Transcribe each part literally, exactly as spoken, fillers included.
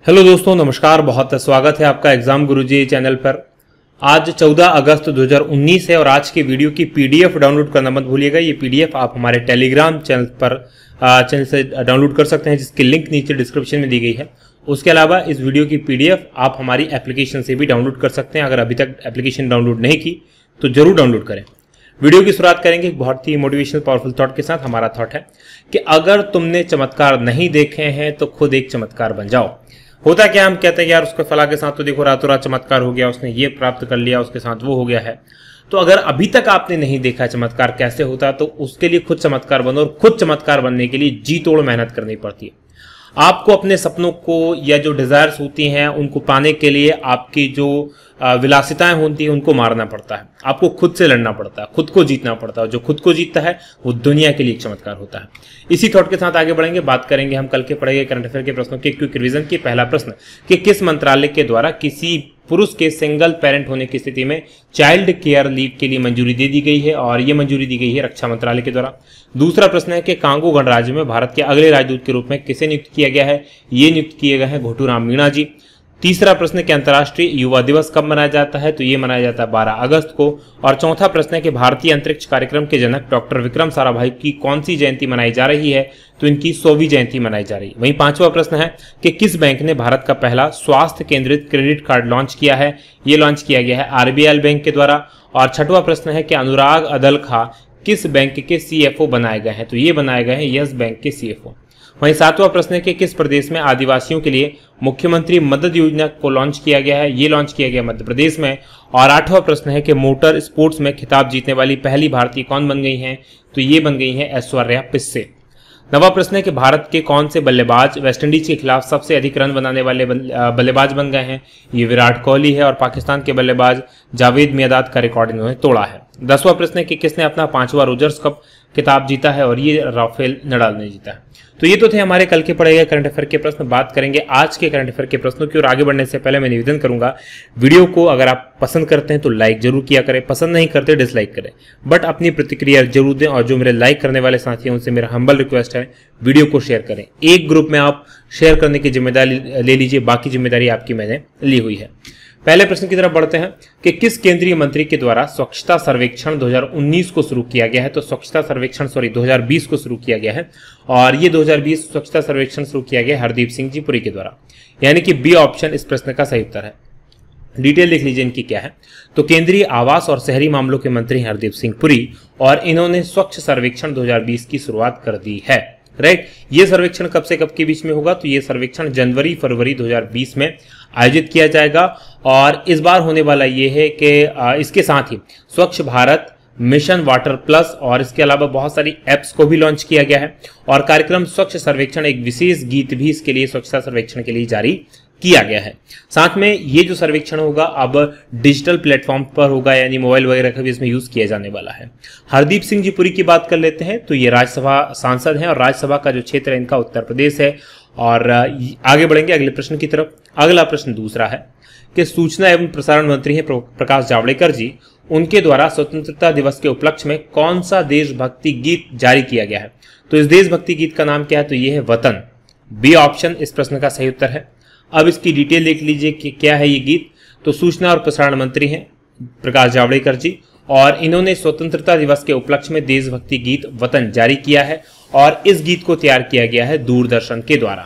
Hello दोस्तों, नमस्कार। बहुत स्वागत है आपका एग्जाम गुरुजी चैनल पर। आज चौदह अगस्त दो हज़ार उन्नीस है और आज के वीडियो की पीडीएफ डाउनलोड करना मत भूलिएगा। ये पीडीएफ आप हमारे टेलीग्राम चैनल पर चैनल से डाउनलोड कर सकते हैं, जिसकी लिंक नीचे डिस्क्रिप्शन में दी गई है। उसके अलावा इस वीडियो की पीडीएफ आप हमारी एप्लीकेशन से भी डाउनलोड कर सकते हैं। अगर अभी तक एप्लीकेशन डाउनलोड नहीं की तो जरूर डाउनलोड करें। वीडियो की शुरुआत करेंगे एक बहुत ही मोटिवेशनल पावरफुल थॉट के साथ। हमारा थॉट है कि अगर तुमने चमत्कार नहीं देखे हैं तो खुद एक चमत्कार बन जाओ। होता क्या, हम कहते हैं यार उसके फला के साथ तो देखो रातों रात चमत्कार हो गया, उसने ये प्राप्त कर लिया, उसके साथ वो हो गया है। तो अगर अभी तक आपने नहीं देखा चमत्कार कैसे होता तो उसके लिए खुद चमत्कार बनो, और खुद चमत्कार बनने के लिए जी तोड़ मेहनत करनी पड़ती है। आपको अपने सपनों को या जो डिजायर्स होती हैं उनको पाने के लिए आपकी जो विलासिताएं होती हैं उनको मारना पड़ता है। आपको खुद से लड़ना पड़ता है, खुद को जीतना पड़ता है। जो खुद को जीतता है वो दुनिया के लिए एक चमत्कार होता है। इसी थॉट के साथ आगे बढ़ेंगे। बात करेंगे हम कल के पढ़े गए करंट अफेयर के प्रश्नों के क्विक रिवीजन की। पहला प्रश्न कि किस मंत्रालय के द्वारा किसी पुरुष के सिंगल पेरेंट होने की स्थिति में चाइल्ड केयर लीव के लिए मंजूरी दे दी गई है, और ये मंजूरी दी गई है रक्षा मंत्रालय के द्वारा। दूसरा प्रश्न है कि कांगो गणराज्य में भारत के अगले राजदूत के रूप में किसे नियुक्त किया गया है। ये नियुक्त किए गए हैं घोटूराम मीणा जी। तीसरा प्रश्न है कि अंतर्राष्ट्रीय युवा दिवस कब मनाया जाता है, तो ये मनाया जाता है बारह अगस्त को। और चौथा प्रश्न है कि भारतीय अंतरिक्ष कार्यक्रम के जनक डॉक्टर विक्रम साराभाई की कौन सी जयंती मनाई जा रही है, तो इनकी सौवीं जयंती मनाई जा रही है। वहीं पांचवा प्रश्न है कि किस बैंक ने भारत का पहला स्वास्थ्य केंद्रित क्रेडिट कार्ड लॉन्च किया है। ये लॉन्च किया गया है आरबीएल बैंक के द्वारा। और छठवां प्रश्न है कि अनुराग अदलखा किस बैंक के सीएफओ बनाए गए हैं, तो ये बनाए गए हैं यस बैंक के सीएफओ। वहीं सातवां प्रश्न है कि किस प्रदेश में आदिवासियों के लिए मुख्यमंत्री मदद योजना को लॉन्च किया गया है। ये लॉन्च किया गया मध्य प्रदेश में। और आठवां प्रश्न है कि मोटर स्पोर्ट्स में खिताब जीतने वाली पहली भारतीय कौन बन गई हैं, तो ये बन गई हैं ऐश्वर्या पिस्से। नवा प्रश्न है कि भारत के कौन से बल्लेबाज वेस्टइंडीज के खिलाफ सबसे अधिक रन बनाने वाले बल्लेबाज बन गए हैं। ये विराट कोहली है, और पाकिस्तान के बल्लेबाज जावेद मियादाद का रिकॉर्ड इन्होंने तोड़ा है। दसवां प्रश्न है कि किसने अपना पांचवा रोजर्स कप खिताब जीता है, और ये राफेल नडाल ने जीता है। तो ये तो थे हमारे कल के पढ़े गए करंट अफेयर के प्रश्न। बात करेंगे आज के करंट अफेयर के प्रश्नों की, और आगे बढ़ने से पहले मैं निवेदन करूंगा वीडियो को अगर आप पसंद करते हैं तो लाइक जरूर किया करें, पसंद नहीं करते डिसलाइक करें, बट अपनी प्रतिक्रिया जरूर दें। और जो मेरे लाइक करने वाले साथी हैं उनसे मेरा हम्बल रिक्वेस्ट है वीडियो को शेयर करें। एक ग्रुप में आप शेयर करने की जिम्मेदारी ले लीजिए, बाकी जिम्मेदारी आपकी मैंने ली हुई है। पहले प्रश्न की तरफ बढ़ते हैं कि किस केंद्रीय मंत्री के द्वारा स्वच्छता सर्वेक्षण दो हज़ार उन्नीस को शुरू किया गया है। तो स्वच्छता सर्वेक्षण सॉरी दो हज़ार बीस को शुरू किया गया है, और ये दो हज़ार बीस स्वच्छता सर्वेक्षण शुरू किया गया हरदीप सिंह जी पुरी के द्वारा, यानी कि बी ऑप्शन इस प्रश्न का सही उत्तर है। डिटेल देख लीजिए इनकी क्या है। तो केंद्रीय आवास और शहरी मामलों के मंत्री हरदीप सिंह पुरी, और इन्होंने स्वच्छ सर्वेक्षण दो हज़ार बीस की शुरुआत कर दी है। राइट, ये सर्वेक्षण कब से कब के बीच में होगा, तो ये सर्वेक्षण जनवरी फरवरी दो हज़ार बीस में आयोजित किया जाएगा। और इस बार होने वाला ये है कि इसके साथ ही स्वच्छ भारत मिशन वाटर प्लस और इसके अलावा बहुत सारी एप्स को भी लॉन्च किया गया है। और कार्यक्रम स्वच्छ सर्वेक्षण एक विशेष गीत भी इसके लिए स्वच्छता सर्वेक्षण के लिए जारी किया गया है। साथ में ये जो सर्वेक्षण होगा अब डिजिटल प्लेटफॉर्म पर होगा, यानी मोबाइल वगैरह का भी इसमें यूज किया जाने वाला है। हरदीप सिंह जी पुरी की बात कर लेते हैं, तो ये राज्यसभा सांसद हैं, और राज्यसभा का जो क्षेत्र है इनका उत्तर प्रदेश है। और आगे बढ़ेंगे अगले प्रश्न की तरफ। अगला प्रश्न दूसरा है कि सूचना एवं प्रसारण मंत्री हैं प्रकाश जावड़ेकर जी, उनके द्वारा स्वतंत्रता दिवस के उपलक्ष्य में कौन सा देशभक्ति गीत जारी किया गया है। तो इस देशभक्ति गीत का नाम क्या है, तो ये है वतन। बी ऑप्शन इस प्रश्न का सही उत्तर है। अब इसकी डिटेल देख लीजिए कि क्या है ये गीत। तो सूचना और प्रसारण मंत्री हैं प्रकाश जावड़ेकर जी, और इन्होंने स्वतंत्रता दिवस के उपलक्ष्य में देशभक्ति गीत वतन जारी किया है, और इस गीत को तैयार किया गया है दूरदर्शन के द्वारा।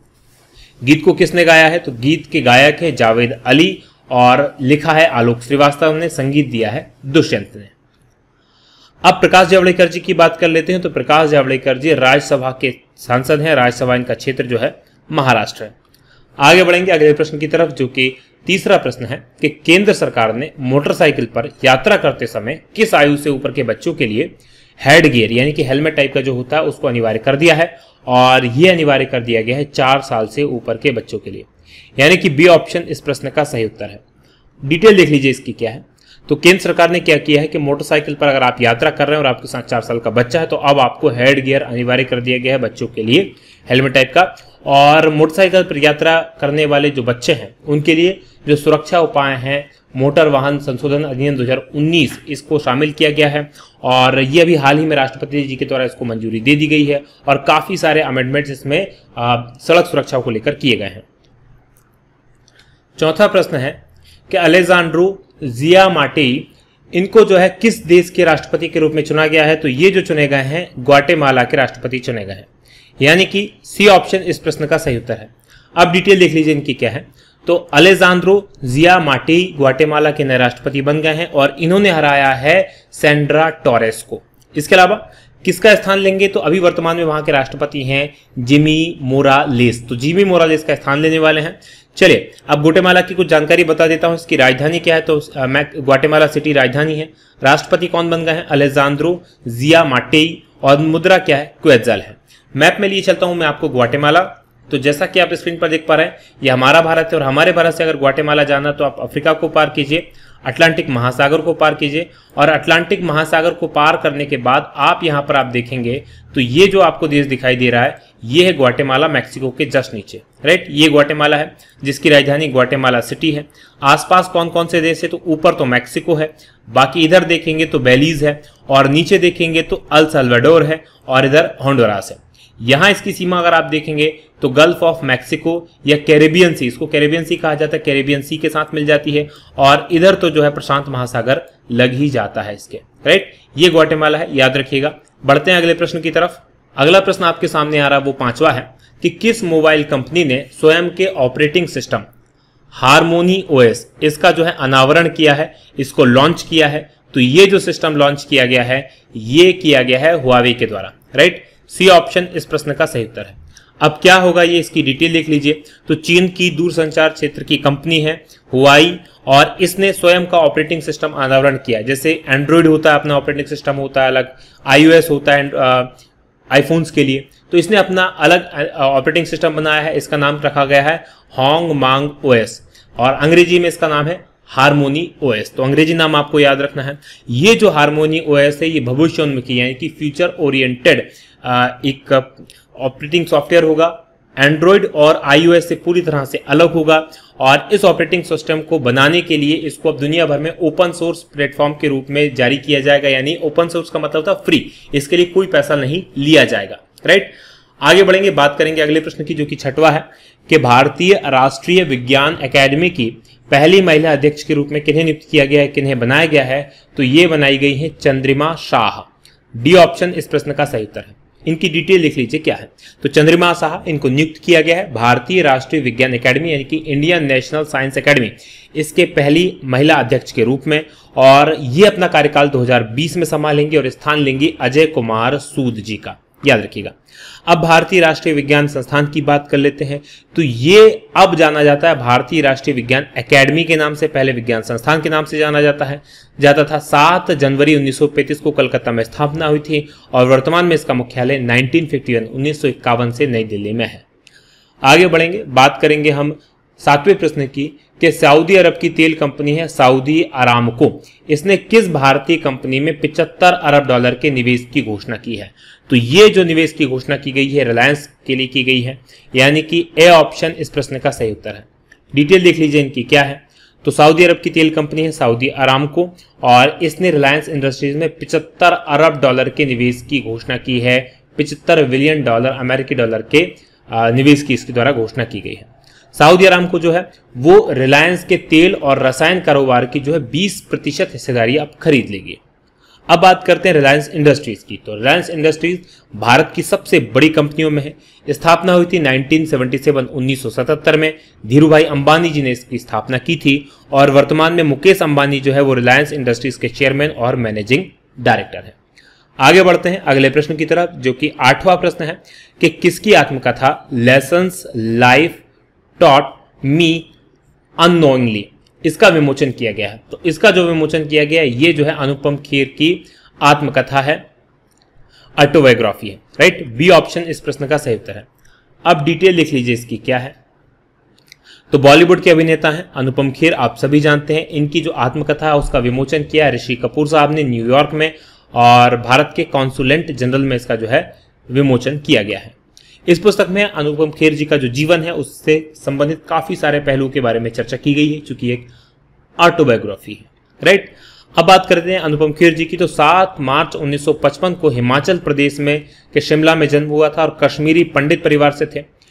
गीत को किसने गाया है, तो गीत के गायक है जावेद अली, और लिखा है आलोक श्रीवास्तव ने, संगीत दिया है दुष्यंत ने। अब प्रकाश जावड़ेकर जी की बात कर लेते हैं। तो प्रकाश जावड़ेकर जी राज्यसभा के सांसद हैं, राज्यसभा इनका क्षेत्र जो है महाराष्ट्र है। आगे बढ़ेंगे अगले प्रश्न की तरफ, जो कि तीसरा प्रश्न है कि केंद्र सरकार ने मोटरसाइकिल पर यात्रा करते समय किस आयु से ऊपर के बच्चों के लिए हेड गियर यानी कि हेलमेट टाइप का जो होता है उसको अनिवार्य कर दिया है, और यह अनिवार्य कर दिया गया है चार साल से ऊपर के बच्चों के लिए, यानी कि बी ऑप्शन इस प्रश्न का सही उत्तर है। डिटेल देख लीजिए इसकी क्या है। तो केंद्र सरकार ने क्या किया है कि मोटरसाइकिल पर अगर आप यात्रा कर रहे हैं और आपके साथ चार साल का बच्चा है तो अब आपको हेड गियर अनिवार्य कर दिया गया है बच्चों के लिए, हेलमेट टाइप का। और मोटरसाइकिल पर यात्रा करने वाले जो बच्चे हैं उनके लिए जो सुरक्षा उपाय हैं मोटर वाहन संशोधन अधिनियम दो हज़ार उन्नीस इसको शामिल किया गया है, और ये अभी हाल ही में राष्ट्रपति जी के द्वारा इसको मंजूरी दे दी गई है, और काफी सारे अमेंडमेंट्स इसमें सड़क सुरक्षा को लेकर किए गए हैं। चौथा प्रश्न है कि अलेजांड्रो जियामाटेई इनको जो है किस देश के राष्ट्रपति के रूप में चुना गया है? तो ये जो चुने गए हैं ग्वाटेमाला के राष्ट्रपति चुने गए हैं, यानी कि सी ऑप्शन इस प्रश्न का सही उत्तर है। अब डिटेल देख लीजिए इनकी क्या है। तो अलेजांड्रो जियामाटेई ग्वाटेमाला के नए राष्ट्रपति बन गए हैं और इन्होंने हराया है सैंड्रा टोरेस को। इसके अलावा किसका स्थान लेंगे? तो अभी वर्तमान में वहां के राष्ट्रपति हैं जिमी मोरालेस, तो जिमी मोरालेस का स्थान लेने वाले हैं। चलिए अब ग्वाटेमाला की कुछ जानकारी बता देता हूं। इसकी राजधानी क्या है? तो ग्वाटेमाला सिटी राजधानी है। राष्ट्रपति कौन बन गए हैं? अलेजांड्रो जियामाटेई। और मुद्रा क्या है? क्वेत्ज़ल है। मैप में लिए चलता हूं मैं आपको ग्वाटेमाला। तो जैसा कि आप स्क्रीन पर देख पा रहे हैं, ये हमारा भारत है और हमारे भारत से अगर ग्वाटेमाला जाना तो आप अफ्रीका को पार कीजिए, अटलांटिक महासागर को पार कीजिए और अटलांटिक महासागर को पार करने के बाद आप यहां पर आप देखेंगे तो ये जो आपको देश दिखाई दे रहा है ये है ग्वाटेमाला, मैक्सिको के जस्ट नीचे, राइट। ये ग्वाटेमाला है जिसकी राजधानी ग्वाटेमाला सिटी है। आसपास कौन कौन से देश है? तो ऊपर तो मैक्सिको है, बाकी इधर देखेंगे तो बेलीज है और नीचे देखेंगे तो अल साल्वाडोर है और इधर होंडुरास है। यहां इसकी सीमा अगर आप देखेंगे तो गल्फ ऑफ मैक्सिको या कैरेबियन सी, इसको कैरेबियन सी कहा जाता है, कैरेबियन सी के साथ मिल जाती है और इधर तो जो है प्रशांत महासागर लग ही जाता है इसके, राइट। ये ग्वाटेमाला है, याद रखिएगा। बढ़ते हैं अगले प्रश्न की तरफ। अगला प्रश्न आपके सामने आ रहा है वो पांचवा है कि किस मोबाइल कंपनी ने स्वयं के ऑपरेटिंग सिस्टम हारमोनी ओएस इसका जो है अनावरण किया है, इसको लॉन्च किया है। तो ये जो सिस्टम लॉन्च किया गया है ये किया गया है हुआवे के द्वारा, राइट। सी ऑप्शन इस प्रश्न का सही उत्तर है। अब क्या होगा ये इसकी डिटेल देख लीजिए। तो चीन की दूरसंचार क्षेत्र की कंपनी है हुआई और इसने स्वयं का ऑपरेटिंग सिस्टम अनावरण किया। जैसे एंड्रॉइड होता है अपना ऑपरेटिंग सिस्टम होता है अलग, आईओएस होता है आईफोन्स के लिए, तो इसने अपना अलग ऑपरेटिंग सिस्टम बनाया है। इसका नाम रखा गया है होंग मांग ओएस और अंग्रेजी में इसका नाम है हारमोनी ओएस। तो अंग्रेजी नाम आपको याद रखना है। ये जो हारमोनी ओएस है ये भविष्योन्मुखी यानी कि फ्यूचर ओरिएंटेड एक ऑपरेटिंग सॉफ्टवेयर होगा। एंड्रॉइड और आईओएस से पूरी तरह से अलग होगा और इस ऑपरेटिंग सिस्टम को बनाने के लिए इसको अब दुनिया भर में ओपन सोर्स प्लेटफॉर्म के रूप में जारी किया जाएगा। यानी ओपन सोर्स का मतलब था फ्री, इसके लिए कोई पैसा नहीं लिया जाएगा, राइट। आगे बढ़ेंगे, बात करेंगे अगले प्रश्न की जो कि छठवां है कि भारतीय राष्ट्रीय विज्ञान अकादमी की पहली महिला अध्यक्ष के रूप में किन्हें नियुक्त किया गया है, किन्हें बनाया गया है? तो ये बनाई गई है चंद्रिमा शाह। डी ऑप्शन इस प्रश्न का सही उत्तर है। इनकी डिटेल लिख लीजिए क्या है। तो चंद्रिमा शाह इनको नियुक्त किया गया है भारतीय राष्ट्रीय विज्ञान अकादमी यानी कि इंडियन नेशनल साइंस अकादमी इसके पहली महिला अध्यक्ष के रूप में, और ये अपना कार्यकाल दो हज़ार बीस में संभालेंगे और स्थान लेंगी अजय कुमार सूद जी का, याद रखिएगा। अब भारतीय राष्ट्रीय विज्ञान संस्थान की बात कर लेते हैं। तो ये अब जाना जाता है भारतीय राष्ट्रीय विज्ञान अकादमी के नाम से, पहले विज्ञान संस्थान के नाम से जाना जाता है जाता था। सात जनवरी उन्नीस सौ पैंतीस को कलकत्ता में स्थापना हुई थी और वर्तमान में इसका मुख्यालय उन्नीस सौ इक्यावन से नई दिल्ली में है। आगे बढ़ेंगे, बात करेंगे हम सातवें प्रश्न की कि सऊदी अरब की तेल कंपनी है सऊदी अरामको, इसने किस भारतीय कंपनी में पचहत्तर अरब डॉलर के निवेश की घोषणा की है? तो ये जो निवेश की घोषणा की गई है रिलायंस के लिए की गई है, यानी कि ए ऑप्शन इस प्रश्न का सही उत्तर है। डिटेल देख लीजिए इनकी क्या है। तो सऊदी अरब की तेल कंपनी है सऊदी अरामको और इसने रिलायंस इंडस्ट्रीज में पचहत्तर अरब डॉलर के निवेश की घोषणा की है। पचहत्तर बिलियन डॉलर अमेरिकी डॉलर के निवेश की इसके द्वारा घोषणा की गई है। सऊदी अरामको जो है वो रिलायंस के तेल और रसायन कारोबार की जो है बीस प्रतिशत हिस्सेदारी अब खरीद लेगी। अब बात करते हैं रिलायंस इंडस्ट्रीज की। तो रिलायंस इंडस्ट्रीज भारत की सबसे बड़ी कंपनियों में है। स्थापना हुई थी उन्नीस सौ सतहत्तर में, धीरूभाई अंबानी जी ने इसकी स्थापना की थी और वर्तमान में मुकेश अंबानी जो है वो रिलायंस इंडस्ट्रीज के चेयरमैन और मैनेजिंग डायरेक्टर है। आगे बढ़ते हैं अगले प्रश्न की तरफ जो कि आठवां प्रश्न है कि किसकी आत्मकथा lessons life taught me unknowingly इसका विमोचन किया गया है? तो इसका जो विमोचन किया गया है ये जो है अनुपम खेर की आत्मकथा है, ऑटोबायोग्राफी है, राइट। बी ऑप्शन इस प्रश्न का सही उत्तर है। अब डिटेल लिख लीजिए इसकी क्या है। तो बॉलीवुड के अभिनेता हैं अनुपम खेर, आप सभी जानते हैं। इनकी जो आत्मकथा है उसका विमोचन किया ऋषि कपूर साहब ने न्यूयॉर्क में और भारत के कॉन्सुलेट जनरल में इसका जो है विमोचन किया गया है। इस पुस्तक में अनुपम खेर जी का जो जीवन है उससे संबंधित काफी सारे पहलुओं के बारे में चर्चा की गई है, चूंकि एक ऑटोबायोग्राफी है, राइट। अब बात करते हैं अनुपम खेर जी की। तो सात मार्च उन्नीस सौ पचपन को हिमाचल प्रदेश में के शिमला में जन्म हुआ था और कश्मीरी पंडित परिवार से थे।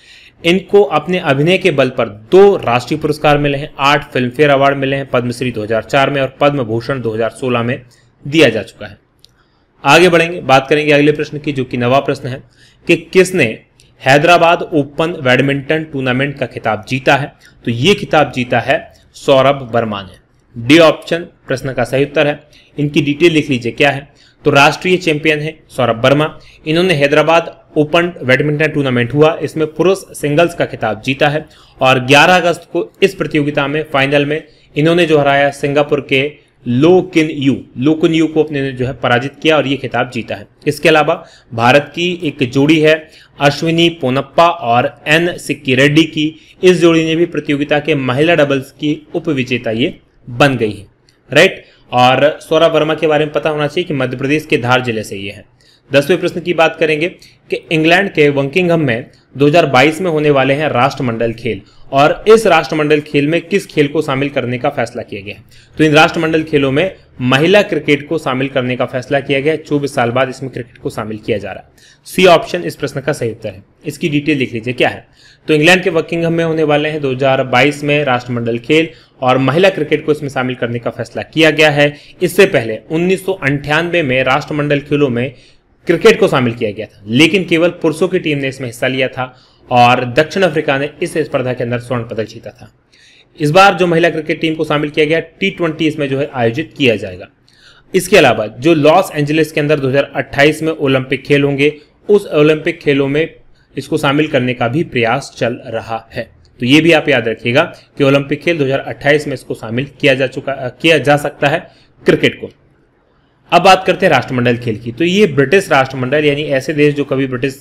इनको अपने अभिनय के बल पर दो राष्ट्रीय पुरस्कार मिले हैं, आठ फिल्म फेयर अवार्ड मिले हैं, पद्मश्री दो हज़ार चार में और पद्म भूषण दो हज़ार सोलह में दिया जा चुका है। आगे बढ़ेंगे, बात करेंगे अगले प्रश्न की, जो कि नवा प्रश्न है कि किसने हैदराबाद ओपन बैडमिंटन टूर्नामेंट का खिताब जीता है। तो ये खिताब जीता है सौरभ वर्मा ने। डी ऑप्शन प्रश्न का सही उत्तर है। इनकी डिटेल लिख लीजिए क्या है। तो राष्ट्रीय चैंपियन है सौरभ वर्मा। इन्होंने हैदराबाद ओपन बैडमिंटन टूर्नामेंट हुआ, इसमें पुरुष सिंगल्स का खिताब जीता है और ग्यारह अगस्त को इस प्रतियोगिता में फाइनल में इन्होंने जो हराया सिंगापुर के लो किन यू लो किन यू को अपने जो है पराजित किया और ये खिताब जीता है। इसके अलावा भारत की एक जोड़ी है अश्विनी पोनप्पा और एन सिक्की रेड्डी की, इस जोड़ी ने भी प्रतियोगिता के महिला डबल्स की उप विजेता ये बन गई है, राइट। और सौरभ वर्मा के बारे में पता होना चाहिए कि मध्य प्रदेश के धार जिले से ये है। दसवें प्रश्न की बात करेंगे कि इंग्लैंड के बकिंघम में दो हज़ार बाईस में होने वाले हैं राष्ट्रमंडल खेल और इस राष्ट्रमंडल खेल में किस खेल को शामिल करने का फैसला किया गया है। तो इन राष्ट्रमंडल खेलों में महिला क्रिकेट को शामिल करने का फैसला किया गया है। चौबीस साल बाद इसमें क्रिकेट को शामिल किया जा रहा है। सी ऑप्शन इस प्रश्न का सही उत्तर है। इसकी डिटेल लिख लीजिए क्या है। तो इंग्लैंड के बकिंघम में होने वाले हैं दो हज़ार बाईस में राष्ट्रमंडल खेल और महिला क्रिकेट को इसमें शामिल करने का फैसला किया गया है। इससे पहले उन्नीस सौ अंठानवे में राष्ट्रमंडल खेलों में क्रिकेट को शामिल किया गया था, लेकिन केवल पुरुषों की टीम ने इसमें हिस्सा लिया था और दक्षिण अफ्रीका ने इस स्पर्धा के अंदर स्वर्ण पदक जीता था। इस बार जो महिला क्रिकेट टीम को शामिल किया गया टी ट्वेंटी इसमें जो है आयोजित किया जाएगा। इसके अलावा जो लॉस एंजलिस के अंदर दो हज़ार अट्ठाईस में ओलंपिक खेल होंगे, उस ओलंपिक खेलों में इसको शामिल करने का भी प्रयास चल रहा है। तो ये भी आप याद रखिएगा कि ओलंपिक खेल दो हज़ार अट्ठाईस में इसको शामिल किया जा चुका किया जा सकता है क्रिकेट को। अब बात करते हैं राष्ट्रमंडल खेल की। तो ये ब्रिटिश राष्ट्रमंडल यानी ऐसे देश जो कभी ब्रिटिश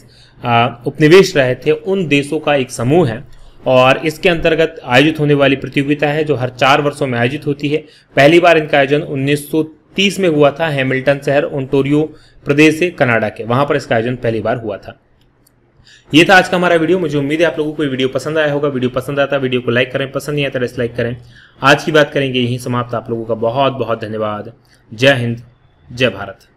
उपनिवेश रहे थे उन देशों का एक समूह है और इसके अंतर्गत आयोजित होने वाली प्रतियोगिता है जो हर चार वर्षों में आयोजित होती है। पहली बार इनका आयोजन उन्नीस सौ तीस में हुआ था हैमिल्टन शहर ओंटारियो प्रदेश से कनाडा के, वहां पर इसका आयोजन पहली बार हुआ था। ये था आज का हमारा वीडियो। मुझे उम्मीद है आप लोगों को वीडियो पसंद आया होगा। वीडियो पसंद आता वीडियो को लाइक करें, पसंद नहीं आता डिसलाइक करें। आज की बात करेंगे यहीं समाप्त। आप लोगों का बहुत बहुत धन्यवाद। जय हिंद, जय भारत।